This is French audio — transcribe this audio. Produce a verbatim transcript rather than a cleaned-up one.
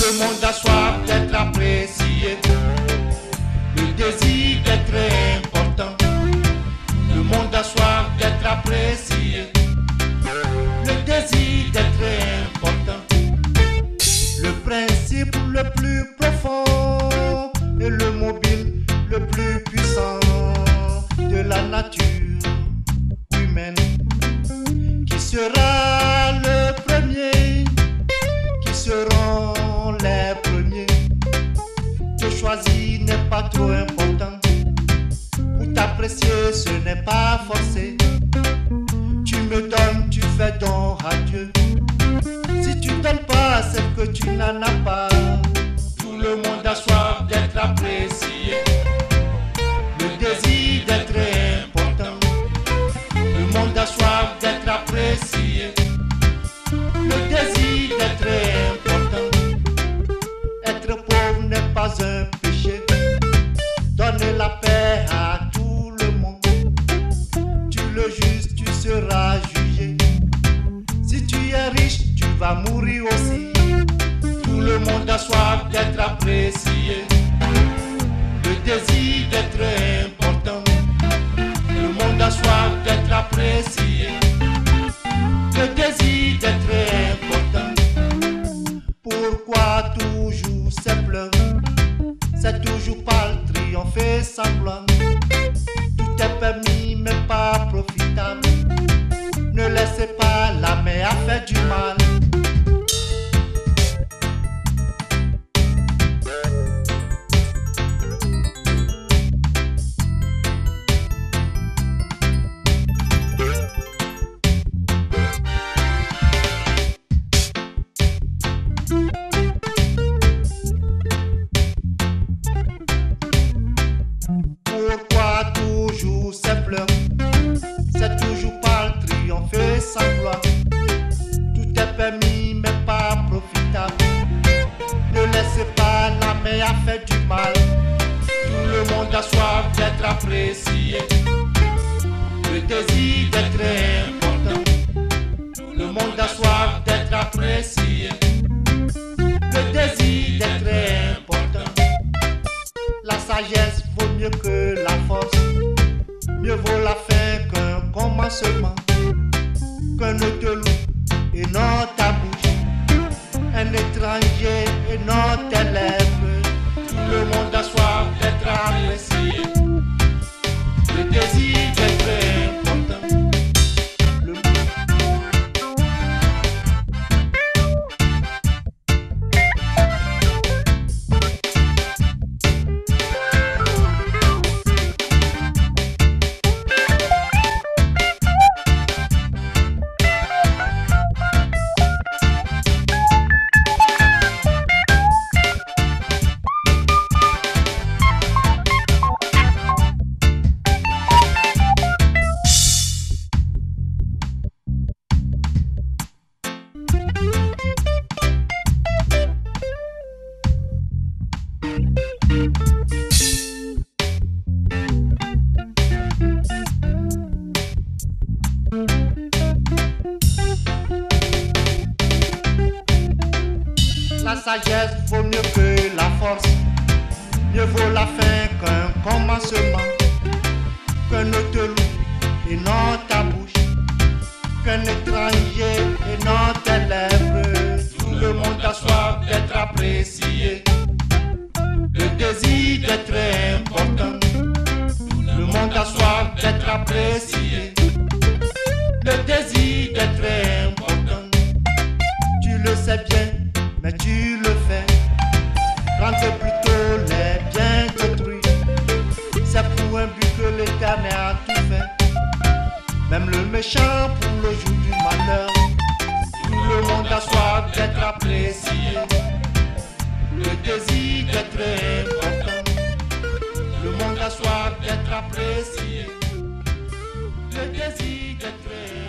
le monde a soif d'être apprécié. Le désir d'être important. Le monde a soif d'être apprécié. Le désir d'être important. Le principe le plus profond et le mobile le plus puissant de la nature humaine. Qui sera le premier? Qui seront les premiers? Te choisir n'est pas trop important. Pour t'apprécier, ce n'est pas forcé. Tu me donnes, tu fais don à Dieu. Si tu donnes pas, c'est que tu n'en as pas. Tout le monde a soif d'être apprécié. Le désir d'être important. Le monde a soif d'être apprécié. Le désir d'être important. Être pauvre n'est pas un péché. Donner la paix à tout le monde. Tu le juges, tu seras jugé. Si tu es riche, tu vas mourir aussi. Tout le monde a soif d'être apprécié. Le désir d'être important. Le monde a soif d'être apprécié. Le désir d'être important. Pourquoi toujours c'est pleurs? C'est toujours pas le triompher semblant. Tout est permis mais pas profitable. Ne laissez pas la mer faire du mal. Pourquoi toujours ces pleurs? C'est toujours pas le triompher sans gloire. Tout est permis mais pas profitable. Ne laissez pas la mer faire du mal. Tout le monde a soif d'être apprécié. Le désir d'être important. Le monde a soif d'être apprécié. Le désir d'être important. La sagesse vaut mieux que la force. Mieux vaut la fin qu'un commencement. Qu'un œuf et non ta bouche. Un étranger et non tes lèvres. Tout le monde a soif d'être apprécié. Le désir d'être important. Le La sagesse vaut mieux que la force. Mieux vaut la fin qu'un commencement. Qu'un œuf et non ta bouche. Qu'un étranger et non tes lèvres. Tout le monde a soif d'être apprécié. Le désir d'être important. Le monde a soif d'être apprécié. Le désir d'être important. Tu le sais bien, mais tu le fais. Prends plutôt les biens d'autrui. C'est pour un but que l'Éternel a tout fait. Même le méchant pour le jour du malheur. Tout le monde a soif d'être apprécié. Le désir d'être important. Le monde a soif d'être apprécié. Le désir d'être